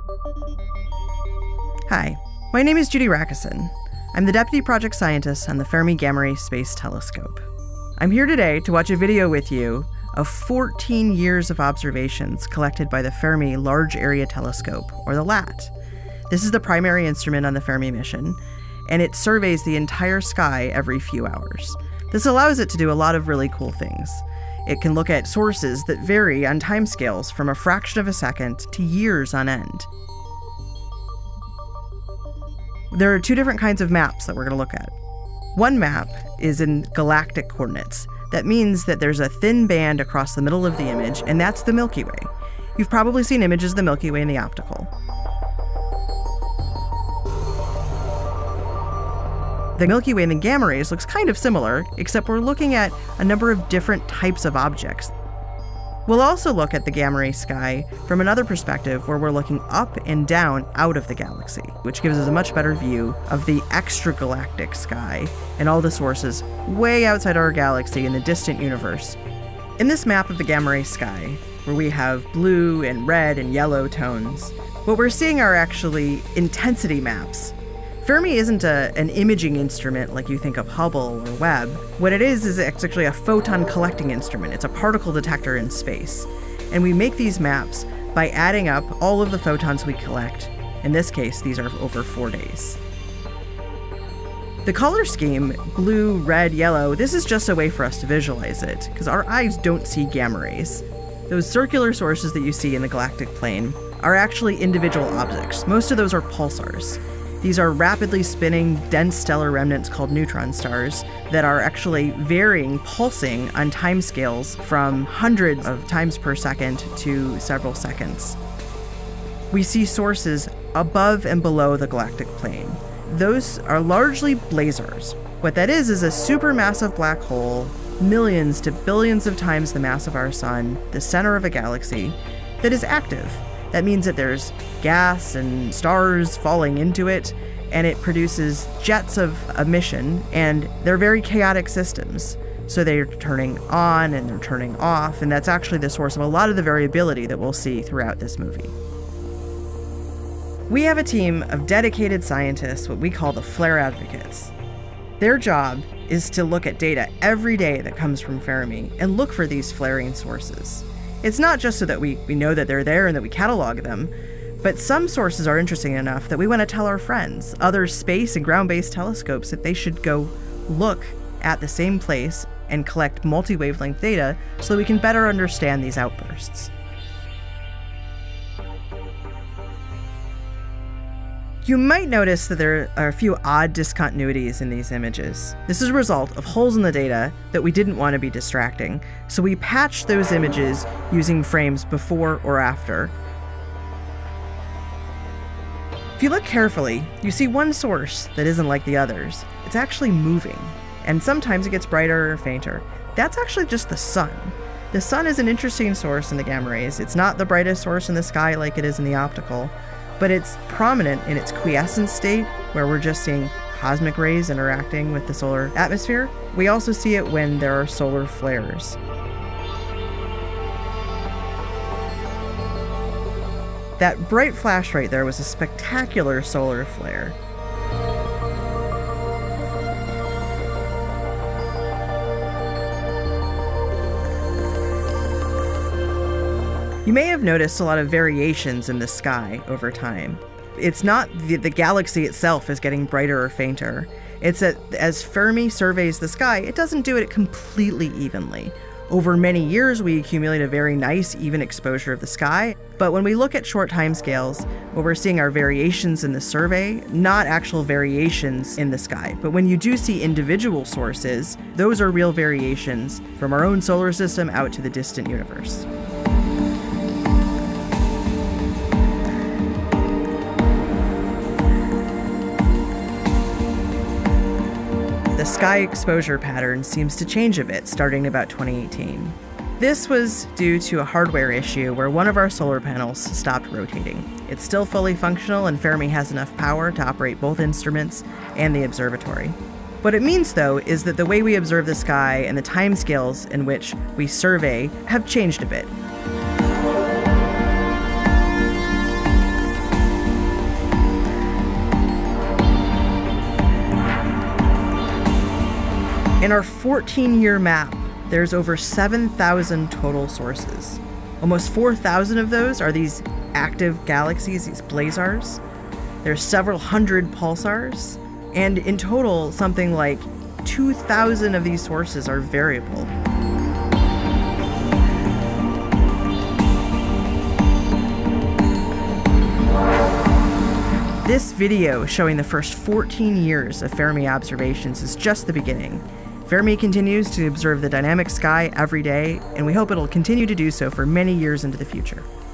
Hi, my name is Judy Rackison. I'm the Deputy Project Scientist on the Fermi Gamma Ray Space Telescope. I'm here today to watch a video with you of 14 years of observations collected by the Fermi Large Area Telescope, or the LAT. This is the primary instrument on the Fermi mission, and it surveys the entire sky every few hours. This allows it to do a lot of really cool things. It can look at sources that vary on timescales from a fraction of a second to years on end. There are two different kinds of maps that we're going to look at. One map is in galactic coordinates. That means that there's a thin band across the middle of the image, and that's the Milky Way. You've probably seen images of the Milky Way in the optical. The Milky Way in the gamma rays looks kind of similar, except we're looking at a number of different types of objects. We'll also look at the gamma ray sky from another perspective where we're looking up and down out of the galaxy, which gives us a much better view of the extragalactic sky and all the sources way outside our galaxy in the distant universe. In this map of the gamma ray sky, where we have blue and red and yellow tones, what we're seeing are actually intensity maps. Fermi isn't an imaging instrument like you think of Hubble or Webb. What it is it's actually a photon collecting instrument. It's a particle detector in space. And we make these maps by adding up all of the photons we collect. In this case, these are over 4 days. The color scheme, blue, red, yellow, this is just a way for us to visualize it, because our eyes don't see gamma rays. Those circular sources that you see in the galactic plane are actually individual objects. Most of those are pulsars. These are rapidly spinning, dense stellar remnants called neutron stars that are actually varying, pulsing on timescales from hundreds of times per second to several seconds. We see sources above and below the galactic plane. Those are largely blazars. What that is a supermassive black hole, millions to billions of times the mass of our sun, the center of a galaxy, that is active. That means that there's gas and stars falling into it, and it produces jets of emission, and they're very chaotic systems. So they're turning on and they're turning off, and that's actually the source of a lot of the variability that we'll see throughout this movie. We have a team of dedicated scientists, what we call the flare advocates. Their job is to look at data every day that comes from Fermi and look for these flaring sources. It's not just so that we know that they're there and that we catalog them, but some sources are interesting enough that we want to tell our friends, other space and ground-based telescopes, that they should go look at the same place and collect multi-wavelength data so that we can better understand these outbursts. You might notice that there are a few odd discontinuities in these images. This is a result of holes in the data that we didn't want to be distracting, so we patched those images using frames before or after. If you look carefully, you see one source that isn't like the others. It's actually moving, and sometimes it gets brighter or fainter. That's actually just the sun. The sun is an interesting source in the gamma rays. It's not the brightest source in the sky like it is in the optical, but it's prominent in its quiescent state, where we're just seeing cosmic rays interacting with the solar atmosphere. We also see it when there are solar flares. That bright flash right there was a spectacular solar flare. You may have noticed a lot of variations in the sky over time. It's not the galaxy itself is getting brighter or fainter. It's that as Fermi surveys the sky, it doesn't do it completely evenly. Over many years, we accumulate a very nice, even exposure of the sky. But when we look at short timescales, what we're seeing are variations in the survey, not actual variations in the sky. But when you do see individual sources, those are real variations from our own solar system out to the distant universe. The sky exposure pattern seems to change a bit starting about 2018. This was due to a hardware issue where one of our solar panels stopped rotating. It's still fully functional, and Fermi has enough power to operate both instruments and the observatory. What it means, though, is that the way we observe the sky and the timescales in which we survey have changed a bit. In our 14-year map, there's over 7,000 total sources. Almost 4,000 of those are these active galaxies, these blazars. There's several hundred pulsars, and in total, something like 2,000 of these sources are variable. This video showing the first 14 years of Fermi observations is just the beginning. Fermi continues to observe the dynamic sky every day, and we hope it'll continue to do so for many years into the future.